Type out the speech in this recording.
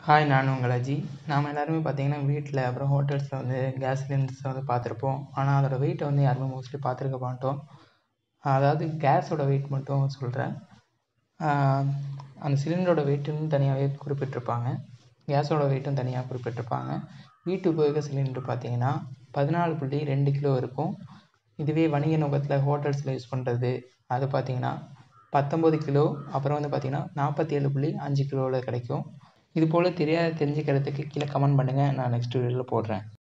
Hi, நான் உங்கள் அஜி. நாம் எல்லாருமே பார்த்தீங்கன்னா, வீட்டில அப்புறம் ஹோட்டல்ஸில் வந்து கேஸ் சிலிண்டர்ஸை வந்து பார்த்துருப்போம். ஆனால் அதோட வெயிட்டை வந்து யாருமே மோஸ்ட்லி பார்த்துருக்க மாட்டோம். அதாவது கேஸோட வெயிட் மட்டும் சொல்கிறேன். அந்த சிலிண்டரோட வெயிட்டுன்னு தனியாகவே குறிப்பிட்டிருப்பாங்க. கேஸோட வெயிட்டும் தனியாக குறிப்பிட்டிருப்பாங்க. வீட்டு உபயோக சிலிண்டர் பார்த்தீங்கன்னா 14.2 கிலோ இருக்கும். இதுவே வணிக நோக்கத்தில் ஹோட்டல்ஸில் யூஸ் பண்ணுறது அது பார்த்தீங்கன்னா 19 கிலோ, அப்புறம் வந்து பார்த்தீங்கன்னா 47.5 கிலோவில் கிடைக்கும். இது போல் தெரிஞ்சுக்கிறதுக்கு கீழே கமெண்ட் பண்ணுங்கள். நான் நெக்ஸ்ட் வீடியோவில் போடுறேன்.